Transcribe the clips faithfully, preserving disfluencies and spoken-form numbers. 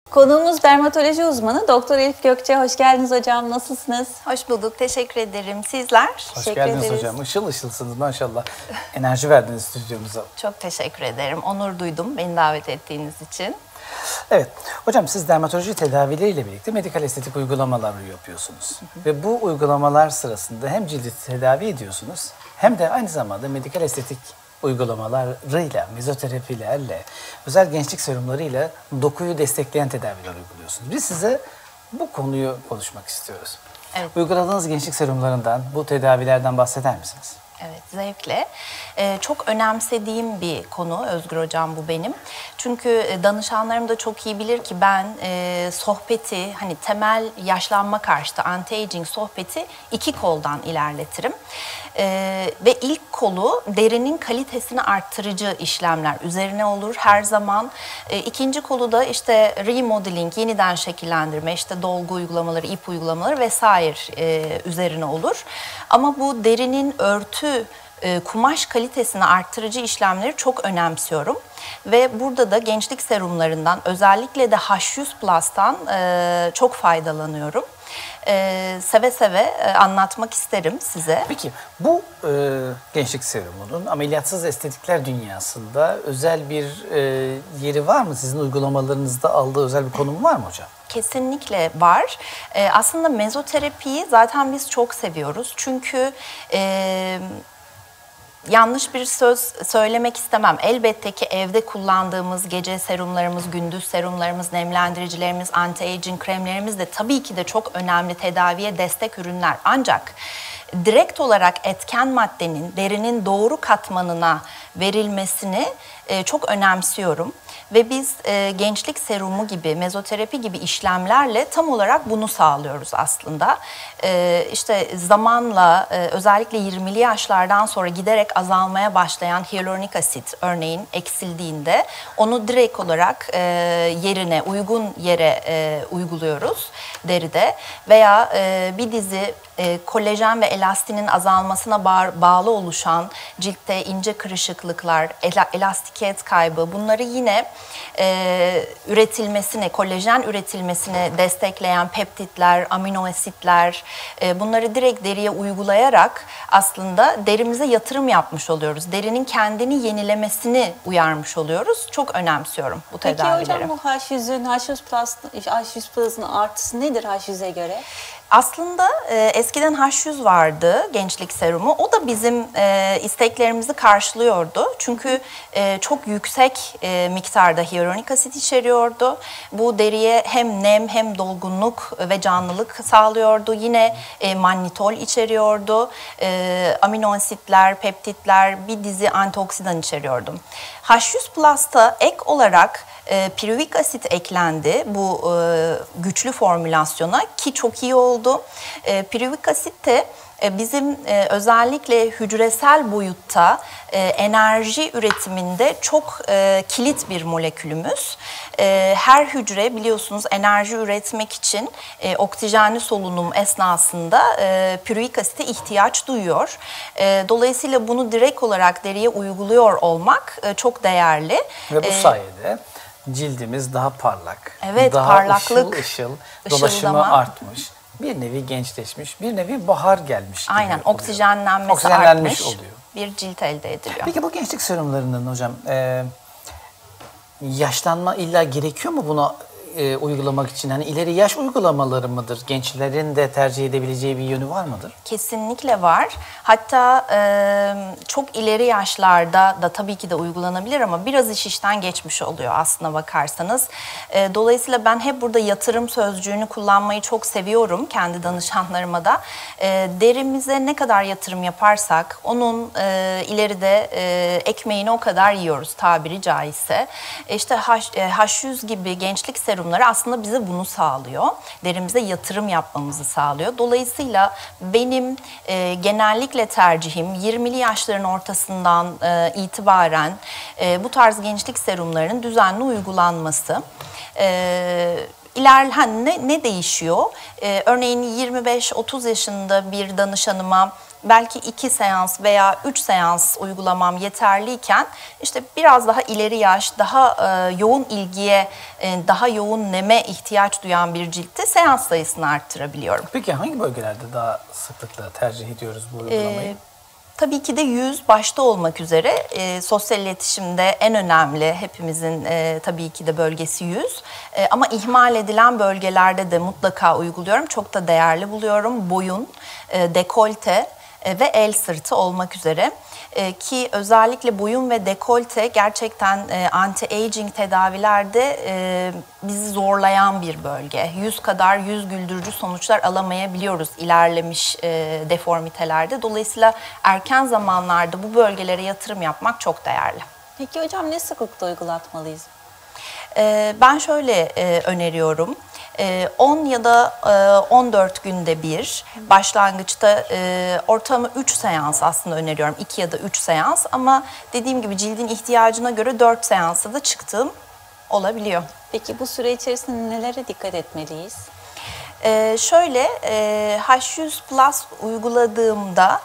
Konuğumuz dermatoloji uzmanı Doktor Elif Gökçe. Hoş geldiniz hocam. Nasılsınız? Hoş bulduk. Teşekkür ederim. Sizler? Hoş Teşekkür geldiniz ederiz. hocam. Işıl ışılsınız maşallah. Enerji verdiniz stüdyomuza. Çok teşekkür ederim. Onur duydum beni davet ettiğiniz için. Evet. Hocam siz dermatoloji tedavileriyle birlikte medikal estetik uygulamalar yapıyorsunuz. Hı hı. Ve bu uygulamalar sırasında hem cildi tedavi ediyorsunuz hem de aynı zamanda medikal estetik uygulamalarıyla, mezoterapilerle, özel gençlik serumlarıyla dokuyu destekleyen tedaviler uyguluyorsunuz. Biz size bu konuyu konuşmak istiyoruz. Evet. Uyguladığınız gençlik serumlarından, bu tedavilerden bahseder misiniz? Evet, zevkle. Ee, çok önemsediğim bir konu Özgür Hocam bu benim. Çünkü danışanlarım da çok iyi bilir ki ben e, sohbeti, hani temel yaşlanma karşıtı anti-aging sohbeti iki koldan ilerletirim. Ee, ve ilk kolu derinin kalitesini arttırıcı işlemler üzerine olur her zaman. E, ikinci kolu da işte remodeling, yeniden şekillendirme, işte dolgu uygulamaları, ip uygulamaları vesaire e, üzerine olur. Ama bu derinin örtü, e, kumaş kalitesini arttırıcı işlemleri çok önemsiyorum. Ve burada da gençlik serumlarından, özellikle de H yüz Plus'tan e, çok faydalanıyorum. Ee, seve seve e, anlatmak isterim size. Peki bu e, gençlik serumunun ameliyatsız estetikler dünyasında özel bir e, yeri var mı? Sizin uygulamalarınızda aldığı özel bir konum var mı hocam? Kesinlikle var. Ee, aslında mezoterapiyi zaten biz çok seviyoruz. Çünkü e, yanlış bir söz söylemek istemem. Elbette ki evde kullandığımız gece serumlarımız, gündüz serumlarımız, nemlendiricilerimiz, anti-aging kremlerimiz de tabii ki de çok önemli tedaviye destek ürünler. Ancak direkt olarak etken maddenin derinin doğru katmanına verilmesini e, çok önemsiyorum. Ve biz e, gençlik serumu gibi, mezoterapi gibi işlemlerle tam olarak bunu sağlıyoruz aslında. E, işte zamanla e, özellikle yirmili yaşlardan sonra giderek azalmaya başlayan hyaluronik asit örneğin eksildiğinde onu direkt olarak e, yerine, uygun yere e, uyguluyoruz deride. Veya e, bir dizi e, kolajen ve elastinin azalmasına bağ bağlı oluşan ciltte ince kırışıklıklar, el elastikiyet kaybı, bunları yine e, üretilmesine, kolajen üretilmesine destekleyen peptitler, amino asitler, e, bunları direkt deriye uygulayarak aslında derimize yatırım yapmış oluyoruz. Derinin kendini yenilemesini uyarmış oluyoruz. Çok önemsiyorum bu tedavileri. Peki hocam bu H yüzün, H yüz Plus, H yüz Plus'ın artısı nedir H yüze göre? Aslında e, eskiden H yüz vardı gençlik serumu. O da bizim e, isteklerimizi karşılıyordu. Çünkü e, çok yüksek e, miktarda hyaluronik asit içeriyordu. Bu deriye hem nem hem dolgunluk ve canlılık sağlıyordu. Yine e, mannitol içeriyordu. E, amino asitler, peptitler, bir dizi antioksidan içeriyordu. H yüz Plus'ta ek olarak e, piruvik asit eklendi bu e, güçlü formülasyona ki çok iyi oldu. E, piruvik asit de e, bizim e, özellikle hücresel boyutta e, enerji üretiminde çok e, kilit bir molekülümüz. E, her hücre biliyorsunuz enerji üretmek için e, oksijenli solunum esnasında e, piruvik asite ihtiyaç duyuyor. E, dolayısıyla bunu direkt olarak deriye uyguluyor olmak e, çok değerli. Ve bu E, sayede cildimiz daha parlak, Evet, daha parlaklık, ışıl ışıl, ışıldama. dolaşımı artmış, bir nevi gençleşmiş, bir nevi bahar gelmiş gibi Aynen, oluyor. oksijenlenmesi Oksijenlenmiş artmış oluyor. bir cilt elde ediliyor. Peki bu gençlik serumlarının hocam e, yaşlanma illa gerekiyor mu buna e, uygulamak için? Hani ileri yaş uygulamaları mıdır? Gençlerin de tercih edebileceği bir yönü var mıdır? Kesinlikle var. Hatta e, çok ileri yaşlarda da tabii ki de uygulanabilir ama biraz iş işten geçmiş oluyor aslına bakarsanız. E, dolayısıyla ben hep burada yatırım sözcüğünü kullanmayı çok seviyorum kendi danışanlarıma da. E, derimize ne kadar yatırım yaparsak onun e, ileride e, ekmeğini o kadar yiyoruz tabiri caizse. E, işte H yüz gibi gençlik serumları aslında bize bunu sağlıyor. Derimize yatırım yapmamızı sağlıyor. Dolayısıyla benim e, genellikle tercihim yirmili yaşların ortasından e, itibaren e, bu tarz gençlik serumlarının düzenli uygulanması. E, İler, hani ne, ne değişiyor? Ee, örneğin yirmi beş otuz yaşında bir danışanıma belki iki seans veya üç seans uygulamam yeterliyken işte biraz daha ileri yaş, daha e, yoğun ilgiye, e, daha yoğun neme ihtiyaç duyan bir ciltte seans sayısını arttırabiliyorum. Peki hangi bölgelerde daha sıklıkla tercih ediyoruz bu uygulamayı? Ee, Tabii ki de yüz başta olmak üzere e, sosyal iletişimde en önemli hepimizin e, tabii ki de bölgesi yüz. E, ama ihmal edilen bölgelerde de mutlaka uyguluyorum. Çok da değerli buluyorum. Boyun, e, dekolte e, ve el sırtı olmak üzere. E, ki özellikle boyun ve dekolte gerçekten e, anti-aging tedavilerde e, bizi zorlayan bir bölge. Yüz kadar yüz güldürücü sonuçlar alamayabiliyoruz ilerlemiş e, deformitelerde. Dolayısıyla erken zamanlarda bu bölgelere yatırım yapmak çok değerli. Peki hocam ne sıklıkta uygulatmalıyız? E, ben şöyle e, öneriyorum. on ya da on dört günde bir, başlangıçta ortamı üç seans aslında öneriyorum. iki ya da üç seans ama dediğim gibi cildin ihtiyacına göre dört seansa da çıktığım olabiliyor. Peki bu süre içerisinde nelere dikkat etmeliyiz? Ee, şöyle e, H yüz Plus uyguladığımda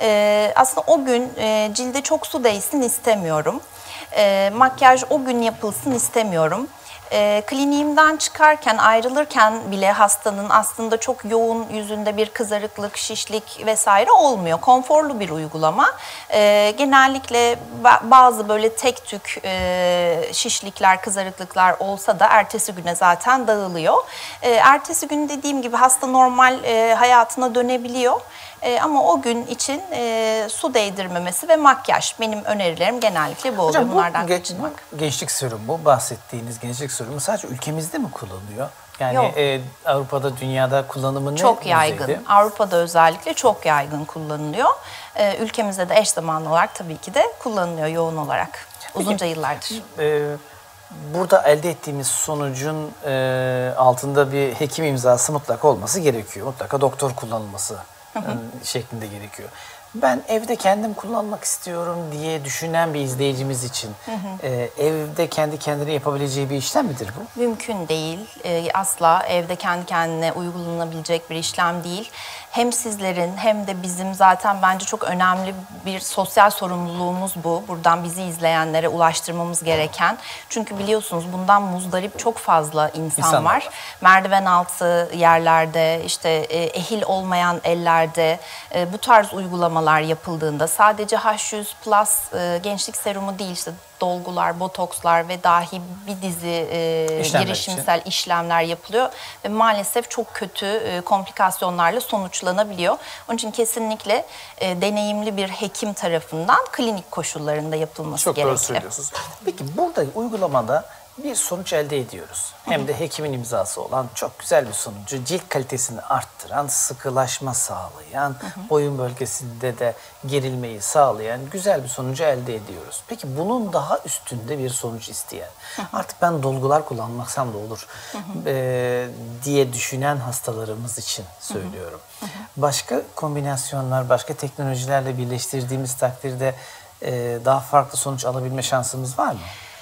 e, aslında o gün e, cilde çok su değsin istemiyorum. E, makyaj o gün yapılsın istemiyorum. E, kliniğimden çıkarken, ayrılırken bile hastanın aslında çok yoğun yüzünde bir kızarıklık, şişlik vesaire olmuyor. Konforlu bir uygulama. E, genellikle bazı böyle tek tük e, şişlikler, kızarıklıklar olsa da ertesi güne zaten dağılıyor. E, ertesi gün dediğim gibi hasta normal e, hayatına dönebiliyor. E, ama o gün için e, su değdirmemesi ve makyaj benim önerilerim genellikle bu oluyor. Hocam, bunlardan bu genç, kaçınmak. gençlik serumu, bu bahsettiğiniz gençlik serumu sadece ülkemizde mi kullanılıyor? Yani Yok. e, Avrupa'da, dünyada kullanımı ne Çok yaygın. düzeyde? Avrupa'da özellikle çok yaygın kullanılıyor. E, ülkemizde de eş zamanlı olarak tabii ki de kullanılıyor yoğun olarak. Uzunca yıllardır. E, burada elde ettiğimiz sonucun e, altında bir hekim imzası mutlaka olması gerekiyor. Mutlaka doktor kullanılması e, şeklinde gerekiyor. Ben evde kendim kullanmak istiyorum diye düşünen bir izleyicimiz için hı hı. E, evde kendi kendine yapabileceği bir işlem midir bu? Mümkün değil. E, asla evde kendi kendine uygulanabilecek bir işlem değil. Hem sizlerin hem de bizim zaten bence çok önemli bir sosyal sorumluluğumuz bu. Buradan bizi izleyenlere ulaştırmamız gereken. Çünkü biliyorsunuz bundan muzdarip çok fazla insan, insan var. var. Merdiven altı yerlerde, işte e, ehil olmayan ellerde e, bu tarz uygulamalar yapıldığında sadece H yüz Plus e, gençlik serumu değil, işte dolgular, botokslar ve dahi bir dizi e, girişimsel için. işlemler yapılıyor ve maalesef çok kötü e, komplikasyonlarla sonuçlanabiliyor. Onun için kesinlikle e, deneyimli bir hekim tarafından klinik koşullarında yapılması çok gerekli. Çok doğru söylüyorsunuz. Peki burada uygulamada bir sonuç elde ediyoruz. Hem de hekimin imzası olan çok güzel bir sonucu, cilt kalitesini arttıran, sıkılaşma sağlayan, hı hı. boyun bölgesinde de gerilmeyi sağlayan güzel bir sonucu elde ediyoruz. Peki bunun daha üstünde bir sonuç isteyen, hı hı. artık ben dolgular kullanmaksam da olur hı hı. E, diye düşünen hastalarımız için söylüyorum. Hı hı. Başka kombinasyonlar, başka teknolojilerle birleştirdiğimiz takdirde e, daha farklı sonuç alabilme şansımız var mı?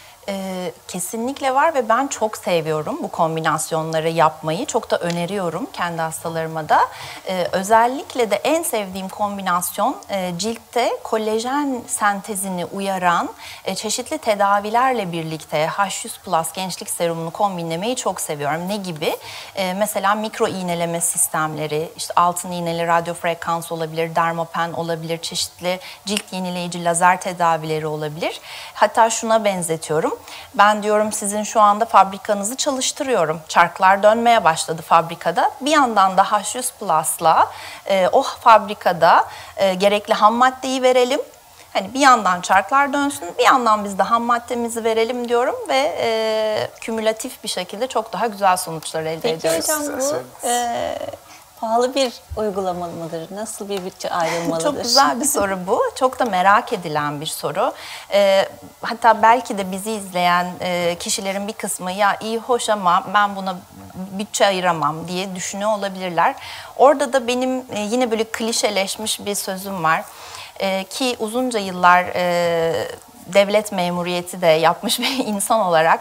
Ee, kesinlikle var ve ben çok seviyorum bu kombinasyonları yapmayı. Çok da öneriyorum kendi hastalarıma da. Ee, özellikle de en sevdiğim kombinasyon e, ciltte kolajen sentezini uyaran e, çeşitli tedavilerle birlikte H yüz Plus gençlik serumunu kombinlemeyi çok seviyorum. Ne gibi? E, mesela mikro iğneleme sistemleri, işte altın iğneli radyofrekans olabilir, dermapen olabilir, çeşitli cilt yenileyici lazer tedavileri olabilir. Hatta şuna benzetiyorum. Ben diyorum sizin şu anda fabrikanızı çalıştırıyorum. Çarklar dönmeye başladı fabrikada. Bir yandan da H yüz Plus'la e, o fabrikada e, gerekli ham maddeyi verelim. Hani bir yandan çarklar dönsün, bir yandan biz de ham maddemizi verelim diyorum ve e, kümülatif bir şekilde çok daha güzel sonuçlar elde Peki ediyoruz. Peki hocam bu e, pahalı bir uygulama mıdır? Nasıl bir bütçe ayrılmalıdır? Çok güzel bir soru bu. Çok da merak edilen bir soru. E, hatta belki de bizi izleyen e, kişilerin bir kısmı ya iyi hoş ama ben buna bütçe ayıramam diye düşünüyor olabilirler. Orada da benim e, yine böyle klişeleşmiş bir sözüm var. E, ki uzunca yıllar e, devlet memuriyeti de yapmış bir insan olarak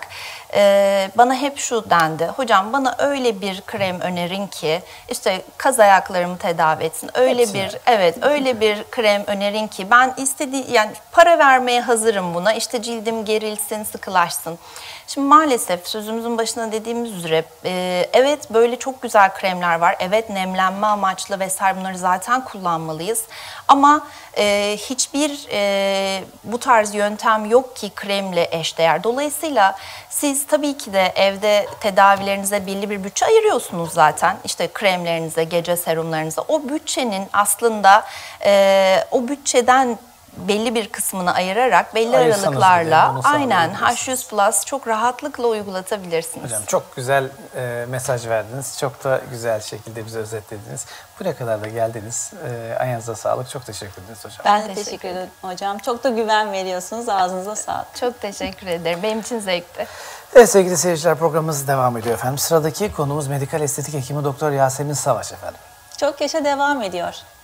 e, bana hep şu dendi. Hocam bana öyle bir krem önerin ki işte kaz ayaklarımı tedavi etsin. Öyle Hepsini. bir evet öyle bir krem önerin ki ben istediği yani para vermeye hazırım buna. İşte cildim gerilsin, sıkılaşsın. Şimdi maalesef sözümüzün başında dediğimiz üzere e, evet böyle çok güzel kremler var. Evet nemlenme amaçlı vesaire bunları zaten kullanmalıyız. Ama e, hiçbir e, bu tarz yöntem yok ki kremle eşdeğer. Dolayısıyla siz tabii ki de evde tedavilerinize belli bir bütçe ayırıyorsunuz zaten. İşte kremlerinize, gece serumlarınıza. O bütçenin aslında e, o bütçeden belli bir kısmını ayırarak belli Ayırsanız bile aralıklarla bunu aynen sağlayabilirsiniz. H yüz Plus çok rahatlıkla uygulatabilirsiniz. Hocam çok güzel e, mesaj verdiniz. Çok da güzel şekilde bize özetlediniz. Buraya kadar da geldiniz. E, ayağınıza sağlık. Çok teşekkür ederiz hocam. Ben de Teşekkür teşekkür ederim hocam. Çok da güven veriyorsunuz. Ağzınıza sağlık. Çok teşekkür ederim. Benim için zevkti. Evet sevgili seyirciler, programımız devam ediyor efendim. Sıradaki konumuz medikal estetik hekimi Doktor Yasemin Savaş efendim. Çok yaşa devam ediyor.